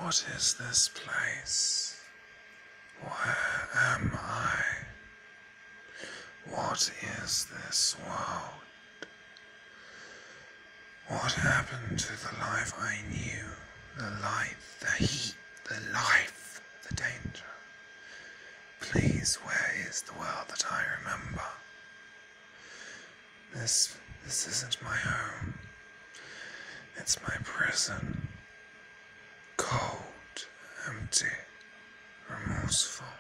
What is this place? Where am I? What is this world? What happened to the life I knew? The light, the heat, the life, the danger. Please, where is the world that I remember? This isn't my home. It's my prison. Cold, empty, remorseful.